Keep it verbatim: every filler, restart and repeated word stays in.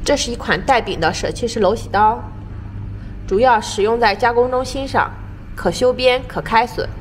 这是一款带柄的舍弃式镂洗刀，主要使用在加工中心上，可修边可开损。